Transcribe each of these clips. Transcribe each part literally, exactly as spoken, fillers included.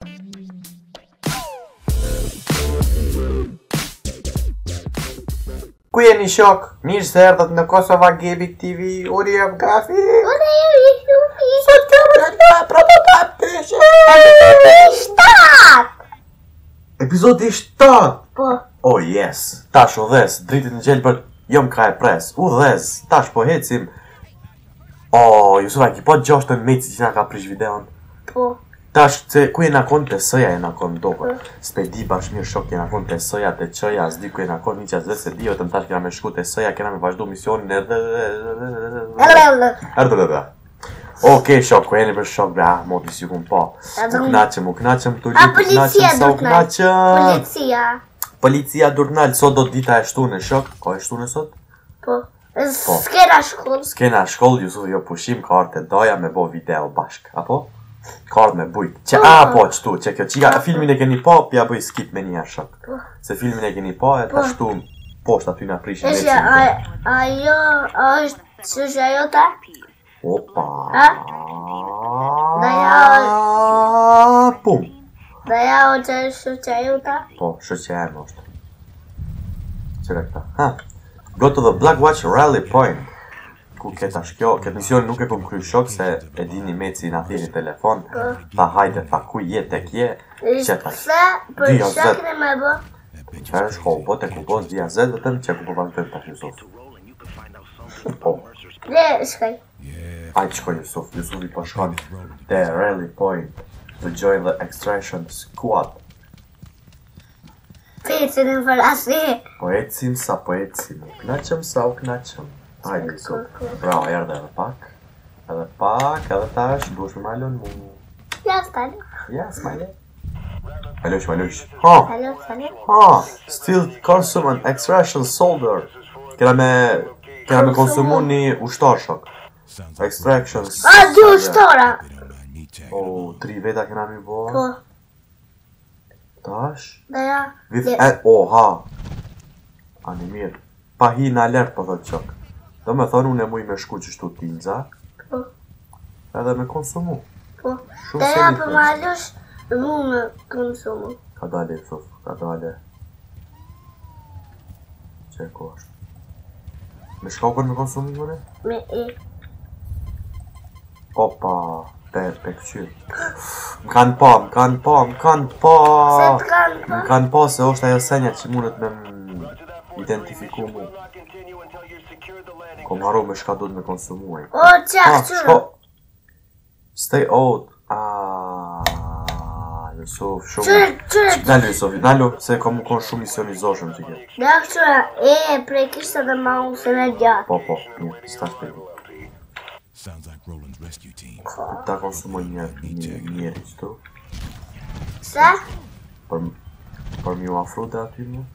Ku jeni shok? Mirë se erdhët në Kosova Gaming T V, unë jam Gafi. Unë jam Yusufi. Sot kam në prototyp të shtatë. Epizodi shtatë. Po. Oh yes, tash udhes, dritit në gjelbër, jom ka e pres. Udhes, tash po hecim. Oh, Jusufa, ki po gjoshtën meci që nga ka prish videon. Po. Tash, se ku jena kon të sëja jena kon dokër. S'pe di bash mirë shok jena kon të sëja të qëja, s'di ku jena kon një qas dhe se di, vetëm tash kena me shku të sëja, kena me vazhdu misionin edhe... Erdhe. Okej shok, ku jeni për shok, bre, ah, moti si kun po. U knaqëm, u knaqëm, të lipu knaqëm, sa u knaqëm. Policia. Policia Durnal, sot do dita e shtune shok, ka e shtune sot? Po. S'kena shkoll. S'kena shkoll, Jusuf jo pushim, ka arte doja me bo video bashk, apo? Ka ardhë me bujt. Që a po qëtu, që kjo qika, filmin e keni po, pja bëj skip me një shok. Se filmin e keni po, e ta shtu poshtë aty nga prishin Eshe, ajo, është shëshë ajo ta? Opa. Ha? Dhe ja... Pum. Dhe ja o që shëshë ajo ta? Po, shëshë e më është. Qëre këta. Ha. Go to the Black Watch Rally Point. Ku këtë ashtë kjo, këtë mision nuk e kom kry shok se e dini meci në thiri telefon. Tha hajde, tha ku je tek je. Qeta. Se, për shakën e me bë. Që është ko, po të ku po zdia zed vëtëm që ku po vazhdojmë tash Jusuf. Po. Le, shkaj. Ajtë shkoj Jusuf, Jusuf i po shkon the Rally Point to join the extraction squad. Pecin e fërasi. Po ecim sa po ecim, u knaqëm sa u knaqëm. Hajde Jusuf, bravo, erdhe edhe pak. Edhe pak, edhe tash, dush me malon mu. Ja, stalo. Ja, smajle. Malush, malush. Ha, Stalo, stalo. ha, still consume an extraction soldier. Kena me, kena me konsumu një ushtar shok. Extraction A, dy ushtora. O, tri veta kena mi bo. Po. Tash. Dhe ja. With, e, o, ha. Ani mirë. Pa hi në alert, po thot qok. Do me thonë unë e muj me shku që shtu tinza. Po. Edhe me konsumu. Po. Shumë Dhe se ja një për të. malush, mu me konsumu. Ka dale, Jusuf, ka dale. Që ko është? Me shka u kërë me konsumu mëne? Me e. Opa, pe, pe këqyrë. Më kanë pa, më kanë pa, më kanë pa. Se të kanë pa. Më kanë pa se është ajo senja që mundet me më identifiku mu. Kom haru me shka du të me konsumu e. O, qak, qërë. Stay out. Aaaa, Jusuf, shumë. Qërë, qërë. Nalu Jusuf, nalu, se kom më konë shumë misionizoshem që kjo. Dhe qërë, e, prej kishtë dhe ma usën e gjatë. Po, po, mirë, s'ta shpegi. Sounds like Roland's rescue team. Ta konsumoj një njeri qëtu. Se? Për, për mi u afru dhe aty më.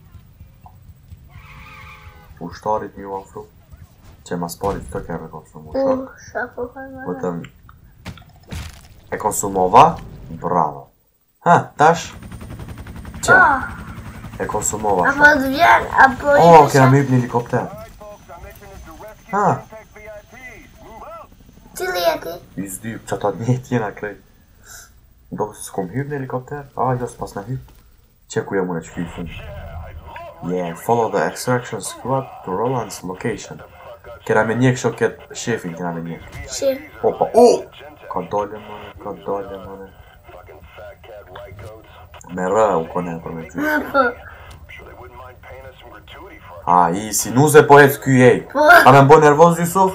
Ushtarit mi u afru. Që mas parit të keme konsumu U, shok. shapo përmë. Vëtëm, e konsumova, bravo. Ha, tash, që, e konsumova Apo shok. të vjen, apo i O, të kena shak. me hyp një helikopter. Ha, Cili e ti? i zdy, që ta njët jena krej. Do se s'kom hyp në helikopter? A, jo s'pas në hyp. Që ku jam unë e që kuj fund. Yeah, follow the extraction squad to Roland's location. Kena me njek shok këtë shefin, kena me njek. Shif. Opa, o! Ka dole mëne, ka dole mëne. Me rë u kone për me gjy. Apo. A, i si nuze po ec ky ej. Po. A me mbo nervoz, Jusuf?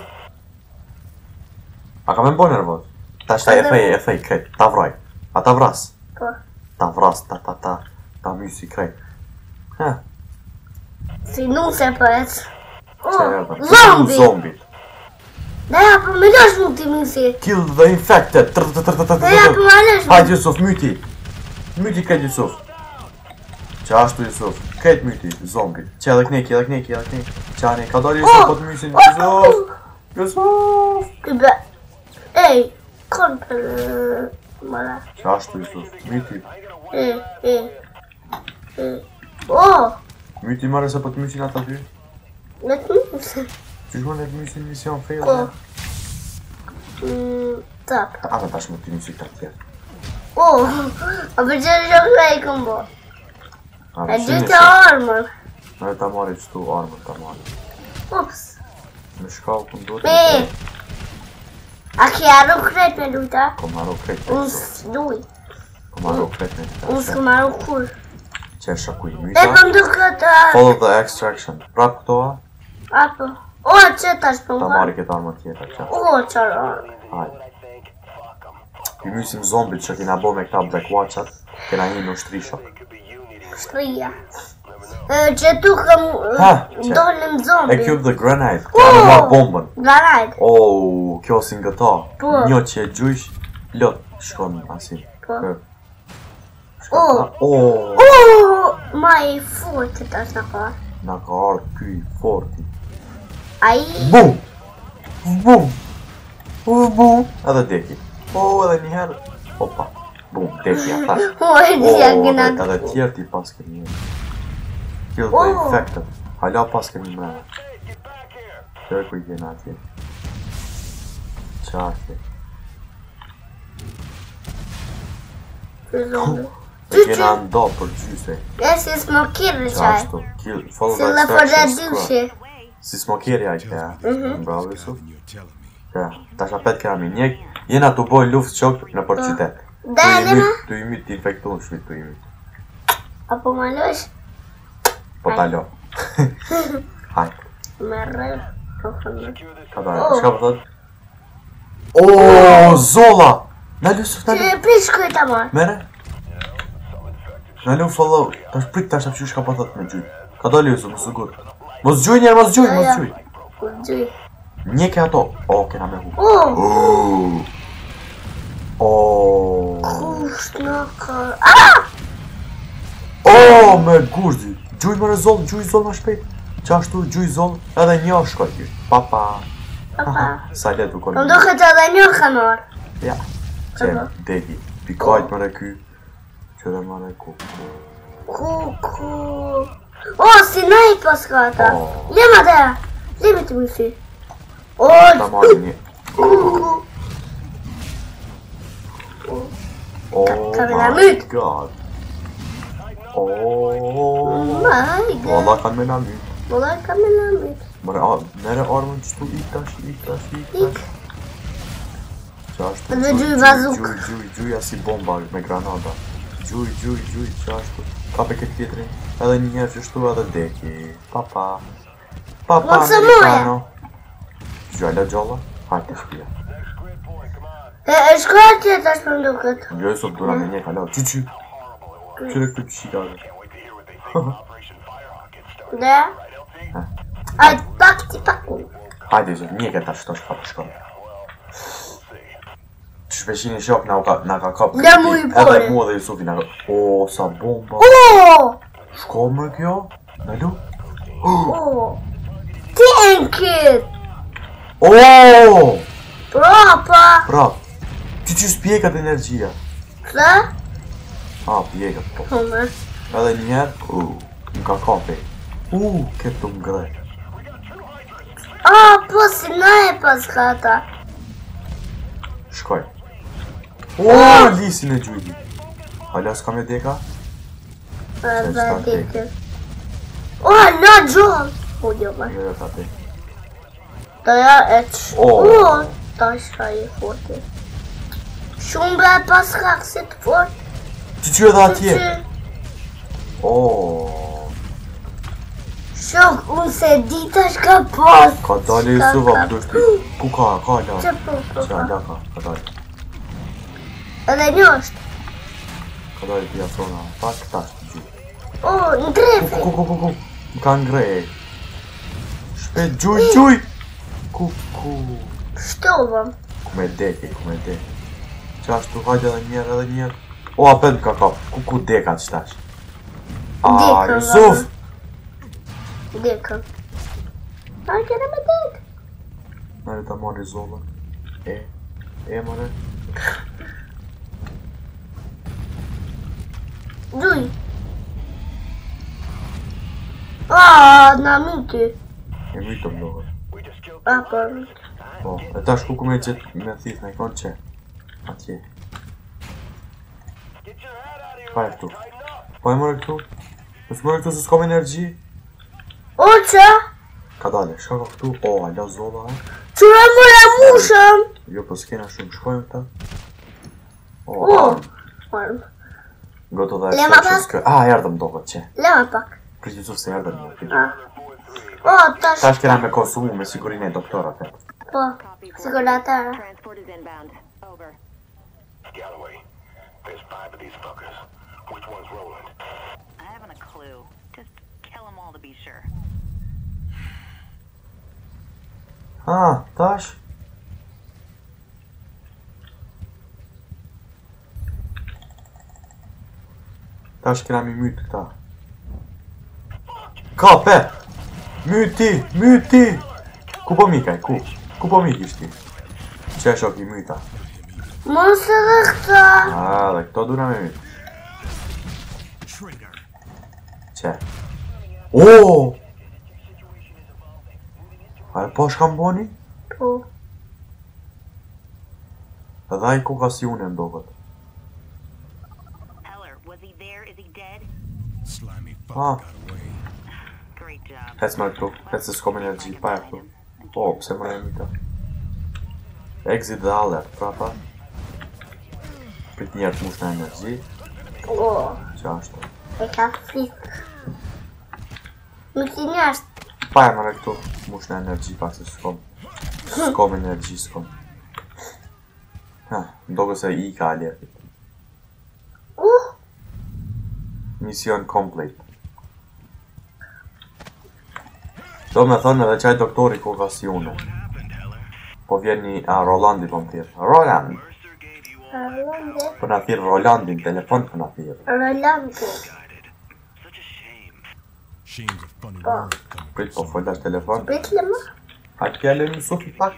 A ka me mbo nervoz? Ta shta e thej, e thej, krejt, ta vraj. A ta vras? Po. Ta vras, ta ta ta, ta mysi krejt. Ha, Si nuk se përec. O, që erdhe. zombi. Zombi. Dhe ja për me losh mu ti misi. Kill the infected. Tr tr tr tr tr Dhe ja për me losh mu. Hajde Jusuf, myti. Myti krejt Jusuf. Që ashtu Jusuf, krejt myti, zombi. Që edhe kneki, edhe kneki, edhe kneki. Qani, ka dali Jusuf po të mysin. Jusuf. Jusuf. Këbe. Ej, kon për... Mëra. Që ashtu Jusuf, myti. E, e. E. O, Myti mare se po të mysin ata ty. në të misi. Që shkon e të mysin mision fail. Ko. Mm, tap. Ata tash më të mysin të tjerë. Oh, a përgjën shumë ka i këmbo. A E vëshini dyta se. armër. Mere ta marri qëtu armën ta marri. Ups. Me shkallë ku ndurë. Me. A ki arru kret me lujta? Ko marro krejt me Unë këto. s'luj. Ko marro krejt me këto. Unë s'ku marru kur. Qesha ku i E myta. pëm du këtë... Follow the extraction. Prap këto a. Apo. O, që tash për Ta më marri këtë armën tjetër qa. O, qarë armë. Hajde. I mysim zombit që kina bo me këta Black Watchat. Kena hi në shtrisha. Shtrija. E, Që tu këm... Ha, që? Dollëm E zombi. kjo the grenade. Kena me marrë bombën. Garajt. Oh, kjo si nga ta. Po. Një që e gjujsh, lot shkon asin. Po. Kë. O. Oh, O, ma i fortë tash në ka. na ka ardhë ky i forti. Ai... Bum! Bum! Bum! Edhe deki. Oh, edhe njëherë. Opa. Bum, deki, a thash. O, e Oh, dhja edhe, gëna. edhe tjerë ti pas kemi një. Kill the Oh. infected. Hala pas kemi mrena. Kërë ku i kena atje. Qartë. Për zombi. E kena ndo për gjyse. E si smokirë qaj. Qashtu. Kill, follow Si the le për dhe extraction squad. dyshi. Si smokeri a i këja. Bravo, Yusuf. And you're telling me. Ja, tash apet kena mi njek. Jena të boj luft qok në për qytet. Da, nema. Tu i myt, të infektu në shvit, tu i myt. Apo ma lësh? Po ta lo. Hajt. Me rrë. Po këmë. Ka da, Oh. shka për thot? Oh, Zola! Na lu, Yusuf, na lu. Që e prish kujt ta marë. Mere? Na lu, follow. Tash prit tash apshu shka për thot me gjuj. Ka dalë Yusuf, më sugur. Mos gjuj njerë, mos gjuj, Ja, mos ja. gjuj. Ku gjuj. Njeke ato. Oh, kena me hu. O, Oh. Oh. kusht në kër. Ah! Oh, me gurzi. Gjuj më rëzoll, gjuj zoll më shpejt. Qashtu, gjuj zoll, edhe një shkoj kjo. Papa. Papa. Sa letu Më konë. do këtë edhe një ka marë. Ja. Qem, deki. Pikajt më re ky. Që dhe më re ku. Ku, ku. O, si na i pas ka ata. Oh. Lema dhe. Lema të mësi. O, Ta marrë një. ku, ku. Oh Ka me na my myt. god. Oh. My god. Valla kanë me na myt. Valla ka me na myt. Mëre, a, mere armën qëtu ik tash, ik tash, ik Ik. tash. Qashtu. Edhe gjuj bazuk. Gjuj, gjuj, gjuj, asi bomba me granada. Gjuj, gjuj, gjuj, qashtu. Kape këtë tjetrin. Edhe një njerë qështu edhe deki. Papa. Papa Mos se amerikano. Gjalla gjalla. Hajtë të shpia. E, e shko atje tash për ndu këtë. Jo, sot dura me një kalo. Qy qy. Qyre këtë pëshikave. Dhe? Aj, pak ti pak. Hajde, zë, një këtë ashtu shka për shkon. Që shpeshini shok na, u ka, na ka kap La mu i Edhe pore. mu edhe Jusufi na ka... O, sa bomba. O! Shko më kjo? Në lu? O! Tankit! O! Prapa! Pra, që që spjekat energjia. Këtë? A, pjekat po. Hume. Edhe njerë, u, më ka kape. U, këtë të ngre. A, po si na e pas ka ata. Shkoj. O, lisin e gjujdi. Hala s'ka me deka? A, Qe dhe s'ka dike. O, la gjoll! O, jo, ma. Jo, jo, ta te. Da ja e që... O. O, ta shka i forti. Shumë bre pas ka kësi të fort. Që që edhe atje? O, Shok, unë se di tash ka pas. ka dale Ka- Jusufa ka- më dush pi. Ku ka, ka la. Që po, po, Që po. ala ka, ka dale. Edhe një është. Ka dale pia sona. Pa këta është të gjujt. O, në Ku, grefi. ku, ku, ku, ku. Më ka ngre e. Shpet gjuj, gjuj. Ku, ku. Shtovëm. Ku me deki, ku me deki. Qashtu hajde edhe njerë, edhe njerë. O, apet më ka kap. Ku, ku deka që tash. A, Deka, Jusuf. Dekën. A, kene me dek. Nare ta marri zollën. E, e mare. Gjuj. A, na myti. E mytëm logën. A, për Po, e tash ku ku me gjithë me thith me konë që. Atje. Pa e këtu. Pa e mërë këtu. Nësë mërë këtu se s'kom energji. O, që? Ka dale, shka ka këtu? O, ala zolla e. Qura mëra mushëm. Jo, po s'kena shumë, shkojmë këta. O, O, armë. armë. Goto dhe Lema extractions pak. kë. A, erdëm do këtë që. Lema pak. Priti tu se erdëm një. Ah. O, tash. Tash kena me konsumu me sigurinë e doktorat e. Po, siguratara. Transport is inbound. Over. Galloway, there's five of these fuckers. Which one's Roland? I haven't a clue. Just kill them all to be sure. Ah, tash. Tash kena mi mytë këta. Kape! Myti! Myti! Ku po mikaj? Ku? Ku po mik ishti? Që e shok i myta? Mos edhe këta. A, dhe këto duna me mytë. Që? O! A e po shkam boni? Po. Edhe a i ku ka si une ndokët. Heller, was he there? Is he dead? Slimy fucker Ah. got away. Great job. Hec me këtu, hec se s'kom energji, pa e këtu. Po, pse më e myta? Exit dhe alert, prapa. Prit njerët mush në energji. O, Që ashtu. e ka frikë. Më të njështë. Pa e mëre këtu, mush në energji, pak se s'kom. S'kom energji, s'kom. Ha, ndogo se i ka alertit. Uh, Mision complete. Do me thonë edhe qaj doktori ku ka si une. Po vjen një, a, Rolandi po më thirë. Roland! Rolandi. Po na thirë Rolandin, telefon po na thirë. Rolandi. Shame's a funny Oh. word coming Prit po from foldash telefon. Pritle më. A kjale një sufi pak.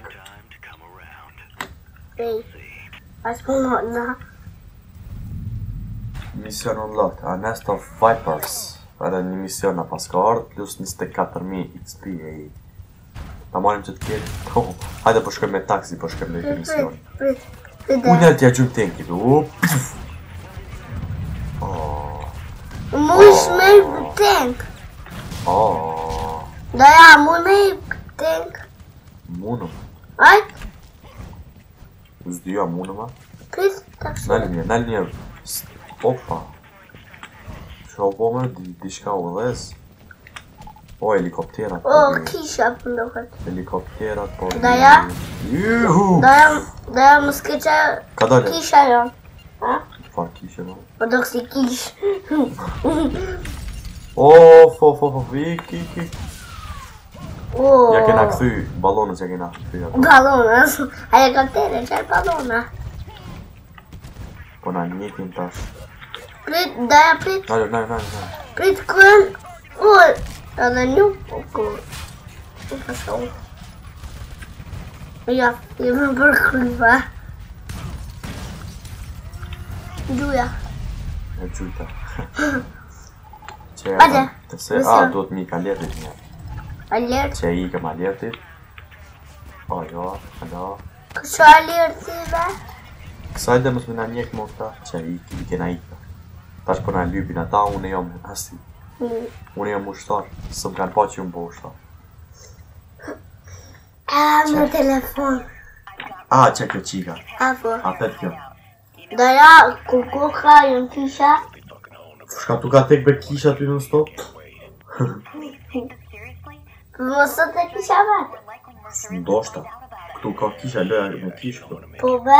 Ej. As po në në. Mision unlocked, a nest of vipers. Edhe një mision na pas ka ardhë, plus njëzet e katër mijë X P e i. Ta marim që t'kjeri. Oh, hajde po shkojmë me taksi, po shkojmë me i mision. Prit. Prit. Unë e t'ja gjumë tenki, u, puf. Oh, Mu ish me i tank. oh, Da ja, mu me i tank. munu. Ajt. Uzdyja munu ma. Prit. Tash. Nalë një, nalë një. Opa. Sho po me di, di shka u dhez. O, helikopterat. O, po di. kisha për ndohet. Helikopterat, po di. Da ja? Juhu! Da ja, da ja më s'keqa Ka dole? kisha jo. Ha? Fa kishe ma. Po do kësi kish. Of, of, of, of, ik, ik, ik. O. Ja kena këthy, balonës ja kena këthy ato. Balona. Helikoptere, qaj balona. Po na njëtin tash. Prit, da ja prit. Nalë, nalë, nalë, nalë. Prit kërën. O, edhe një po kërë. U pasau. Ja, jemi për kryva. Gjuja. E gjujta. Që e Hajde, të se, a, mision. duhet mi ka alertit një. Alert. Që e i kem alertit. Po, jo, alo. Kësho alert si be? Kësaj dhe mos me na njek mo këta, që i, i kena i këta. Tash po na lypin ata, unë jam asi. Mm. Unë jam ushtar, së më kanë pa që unë po ushtar. A, më telefon. A, që kjo qika, A, po. a thet kjo. Da ja, ku koka jën kisha. Shka tu ka tek be kisha ty në stop? Seriously? Për më sot e kisha vet. Ndoshta. Këtu ka kisha lëja me kishë këtu. Po be.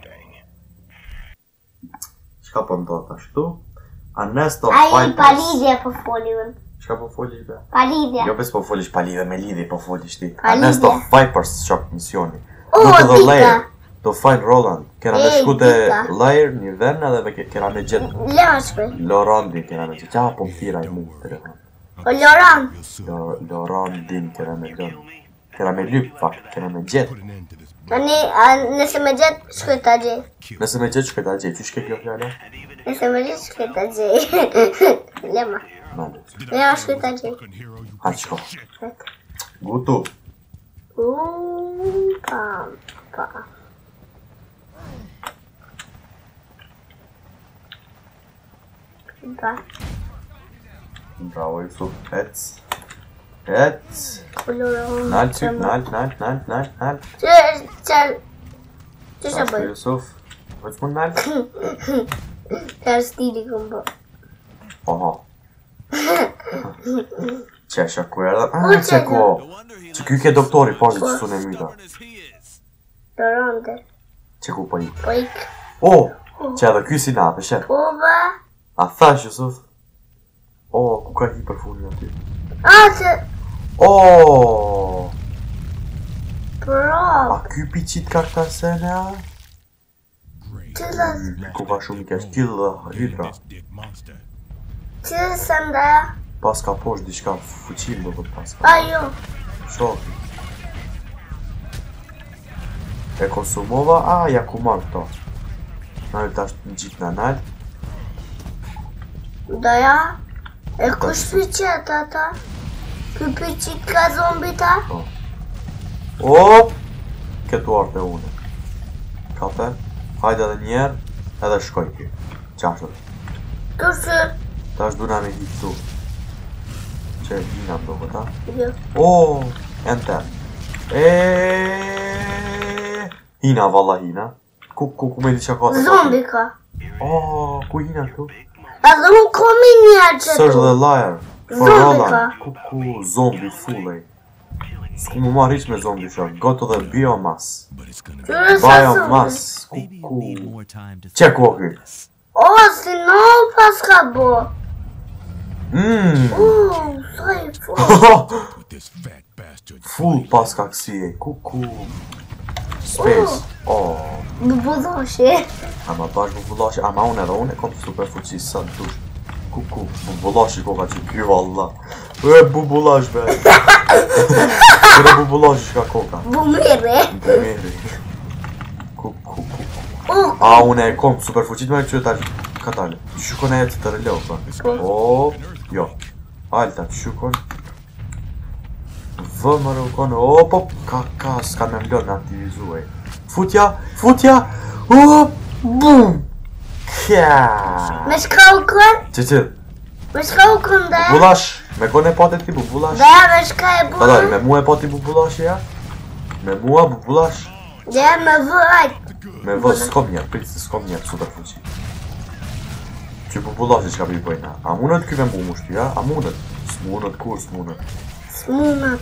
Shka po ndodh ashtu? A nest of A i vipers. palidhje po foli unë. Shka po folish be? Palidhje. Jo bes po folish palidhe me lidhje po folish ti. A Palidhje. nest of vipers shok misioni. O, Go to the dita. lair. To find Roland. Kena me Ej, shku te dita. lair një ven edhe me ke- kena me gjetë Lema shkoj. Lorandin kena me gjetë. Qa po më thira i mu telefon. O Loran. real soon. Lo- Lorandin kena me lën. Kena me lyp fakt, kena me gjetë. Put an end to this. Tani, a, nëse me gjetë, shkoj ta gjej. Nëse me gjetë shkoj ta gjetë, qysh ke kjo fjala? Nëse me gjetë, shkoj ta gjej. Lema. Malet. Lema shkoj ta gjej. Fucking hero, you Hajt shko. Gutu. Uuu, pam, pam. Da. Bravo, Yusuf. Heads. Heads. Nalt, typ, nalt, nalt, nalt, nalt, nalt. Ce, ce, ce să băi? Yusuf. Îți spun nalt? Chiar stili cum bă. Aha. Ce așa cu el? Uite, Ah, ce cu... Ce cu che doktori, pazi ce sune mida. Dorante. Ce cu păi? Păi, Oh! Ce a da qui si na, pe șer. Oba. A thash, Yusuf. Oh, cu ca hiperfunia ty. A, ce... Oh! Bravo. A ky picit ka këta senea? Ce să... Ku ka shumë ke skill hydra. Dick monster. Ce să-mi dea? Pas ka posh diçka fuqim do të pas ka. A, eu. Shoki. E konsumova? A, ja ku marr këto. Na e tash në gjithë në nalt. Da, ja. E ku shpicet ata? Ky picit ka zombita? Op! Këtu arte une. Kape? Hajde edhe njerë, edhe shkoj ky. Qashtë. Kështu. Tash duna me hit tu. Që hina më do këta. Jo. Oh! Enter. Eee... Hina, valla hina. Ku, ku, ku me di që ka të Zombi ka. Oh, ku hina këtu? Edhe mu komi njerë që Search tu. the liar. For Zombi Roland. ka. Ku, ku, zombi fullej. S'ku mu marrë iq me zombi shok. Go to the biomass. But it's gonna be. Qyre sa zombi? Biomass. Ku, Maybe you ku. need more time to Që ku o ky? O, si no pas ka bo. Mmm. Uuu, sa i fort. With this fat bastard. Full pas ka kësie. Ku, ku. Space. Oh. Bubuloshe. Ama bash bubulashi. Ama unë edhe unë e kom super fuqi sa të dush. Ku, ku. Bubulashi ko ka që ky valla. E bubulash be. Kërë bubulashi shka koka. Bumire. Bumiri. Ku, ku, ku. U, A, unë e kom super fuqit me që tash. Katale. Shukon e jetë të rëllo, pa. O, jo. Alta, shukon. Vë më rëukon. O, po, ka, ka, s'ka me mlon me aktivizu e. Futja, futja. O, bum. Kja. me shka u kën? Që që, Me shka u kën dhe? bubulash. Me kone pate ti bubulash. Dhe me shka e Katale, bu? me mua e pati bubulash ja. Me mua bubulash. Dhe me vëjt. Me vë, s'kom njerë, pritë se s'kom njerë super fuqi. Që bubulashi që ka bi bëjna. A mundet ky me mu mushtu, ja? A mundet? S'mundet, kur s'mundet. Smunat.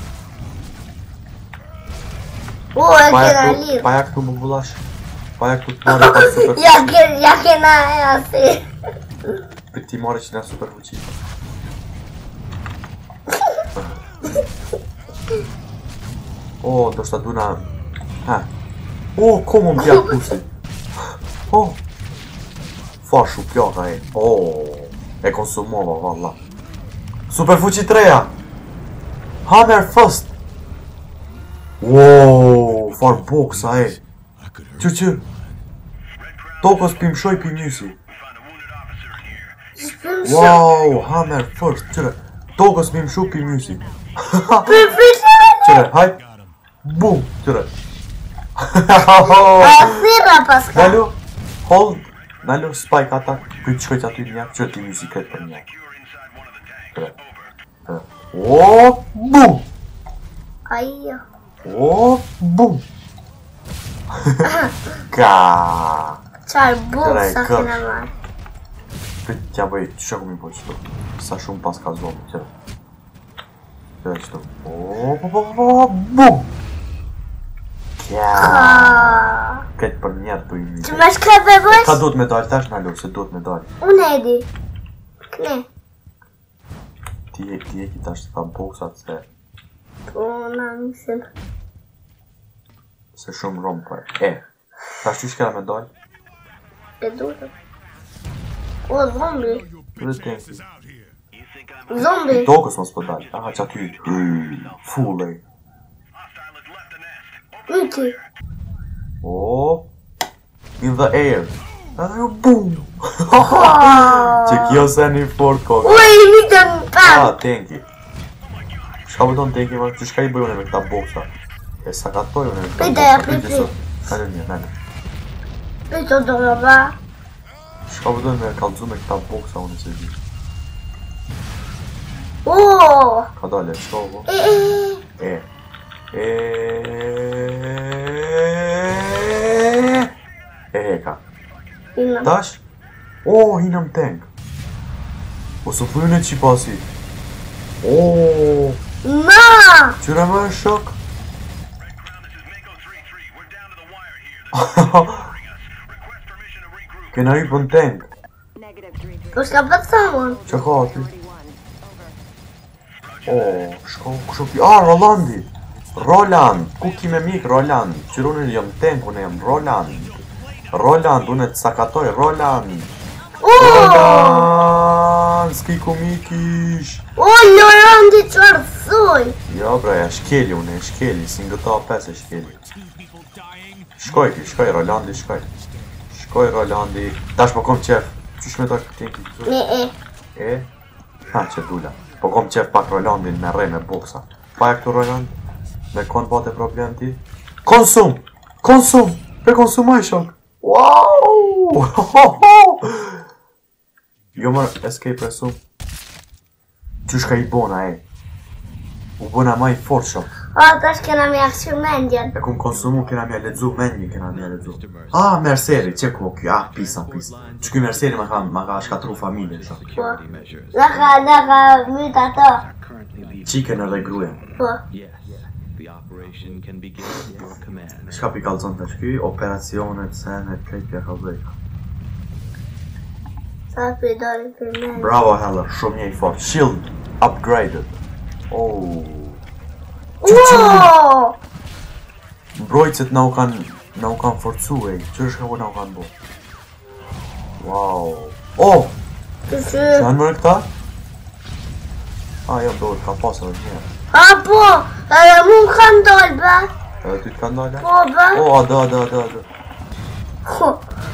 U, e Paja kena këtu, lirë. paja këtu bubulash. Paja këtu të marrë pa super Ja, fuqi. ke, ja kena e asi. Për ti marrë që nga super fuqi. O, do shta duna... Ha. O, ko më m'pja pusi. O. Fashu pjata e. O. E konsumova, valla. Super fuqi treja. Hammer first. Wow, far boxa e. I could hurt. Që që. Tokos pim shoj pim njësi. Wow, hammer first. Qëre. Tokos pim shu pim njësi. Qëre, hajt. Bum, qëre. A thira pas ka. Nalo, hold. Nalo, spike attack. Këtë shkoj që aty një. Qërë ti njësi këtë për një. Qëre. Qëre. O, bum. Ajo. O, bum. Ka. Qar buk Tëra e sa kërsh. kena marrë. Këtë t'ja bëj, që ku mi po qëtu. Sa shumë pas ka zonë, qëre. Qëre qëtu. O, po, po, po, po, bum. Kja. Ka. Këtë për njerë të i një. Që me shka pe bësh? Ka duhet me dalë, tash në alur, se duhet me dalë. Unë e di. Kne. Ti e ti e ki tash të ta boksat se, Po, na mislim. se shumë romë për. E, tash që shkera me dalë? E duhet. O, zombi. Dhe t'enki. Is out here. Zombi. Tokës mos për dalë. Aha, që aty. Full e. Yti. O, in the air. Edhe ju bum. Ah. Që kjo se një fort kokë. Ui, një të në Ah, pan. tenki. Shka vëton tenki, ma, që shka i bëjone me këta boksa? E sa ka toj une me këta Prit e, boksa? prit, Prit e sot. Nalë një, nalë. Prit o do në ba. Shka vëdojnë me kalzu me këta boksa unë se di. Oh! Ka dale, shka o bo? E, e, E. E. E heka. Ina. Tash? O, hinëm tank. O së fujnë e qipasi. O, Na! qyre më e shok? Kena i pën tank. Po shka për të mund? Që ka aty? O, shko, kësho pi... A, Rolandi! Roland! Ku ki me mik, Roland? Qyre unë jam tank, unë jam Roland. Roland, unë e të sakatoj, Roland! Roland! S'ki ku mikish! O, Lorandi qërë thuj! Jo bre, e shkeli unë, e shkeli, si në gëta pes e shkeli. Shkoj ki, shkoj Rolandi, shkoj. Shkoj Rolandi. Tash po kom qef. Qysh me ta këti këti? E, e. E? Ha, që dula. Po kom qef pak Rolandin me rej me boksa. Pa e këtu Roland? Me kon pate problem ti? Konsum! Konsum! Pe konsumaj shok! Wow! Jo mërë, escape resum. Qysh ka i bona e? U bona ma i fort shok. O, tash kena me akshu mendjen. E kum konsumu, kena mja ledzu, mendje kena mja ledzu. Ah, Merseri, që ku kjo, ah, pisa, pisa. Që kjo Merseri ma ka, ma ka shkatru familje, shok. Po. Dhe ka, dhe ka myt ato. Qike në regruje. Po. Shka pi kalzon të shky, operacionet, senet, krejt pja ka dhejka. Sa për dori për mendjen. Bravo Heller, shumë një i fort. Shield, upgraded. Oh. Wow! Mbrojtësit na u kanë, na u kanë forcu e, që është ka po na u kanë bo? Wow. Oh! Të Që që... janë mërë këta? Ah, jo, do ka pasë edhe njërë. A, po! Edhe mu më kanë dollë, be. Edhe ty t'kanë dalë? Po, be. Oh, ada, ada, ada, ada. Ho.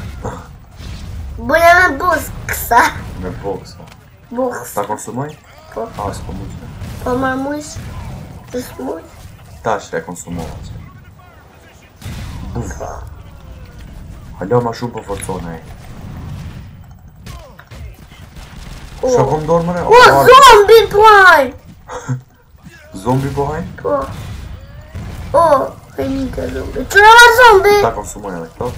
Bële me bus kësa. Me boksa. Bus. Ta konsumoj? Po. Ah, s'po mujtë. Po mërë mujsh. Të s'muj. Tash e konsumova që. Buf. Halo ma shumë për forcone e. Shka kom dorë mëre? O, zombi pojnë! Zombi po hajnë? Po. O, e një të zombi. Qëra ma zombi? Ta konsumoj edhe këto.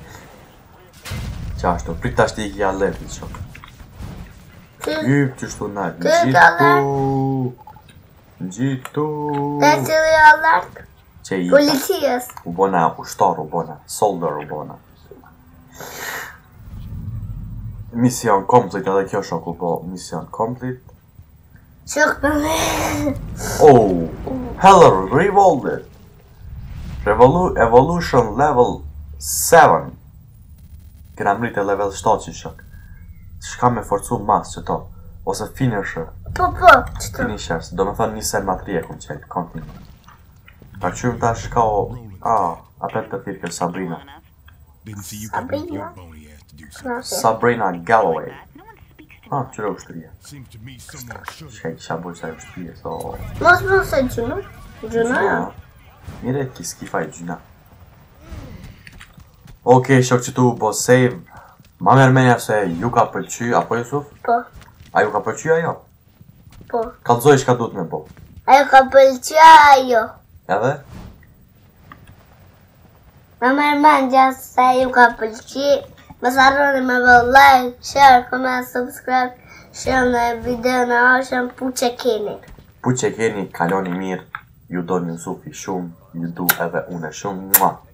Qashtu, prit tash t'i iki alertit shok. Që... Yp, qështu nalë. Të Gjitu. Gjitu. Dhe cili alert? Që i Policijës. u bona ushtar u bona. Soldier u bona. Mission complete edhe kjo shoku po. Mission complete. Shok për me. Oh, Heller revolted. Revolu evolution level seven. Kena mrit e level shtatë që shok. Shka me forcu mas që to. Ose finisher. Po, po, qëto. Finishers. Do me thënë një sen matrije kum qelë. Continue. Ta qymë ta shka o... Ah, apet për thirë kjo Sabrina. Didn't see you could move your Sabrina? bony ass to do something. Sabrina Galloway. Ah, qyre ushtërije. Seems to me someone should. Shka i kisha bujë sa ushtërije, so... Mos më se gjuna. Gjuna ja. Mire ki skifa i gjuna. Okej, shok që tu bo save. Ma merë menja se ju ka pëlqy, apo Jusuf? Po, A ju ka pëlqy ajo? po. Kalzoj shka duhet me bo. Ajo ka pëlqya ajo. Edhe? Me mërë mendja se ju ka pëlqy. Mos harroni me vë like, share, comment, subscribe. Share në video në ashën pu që keni. Pu që keni, kaloni mirë. Ju do një Jusufi shumë. Ju du edhe une shumë. Mua.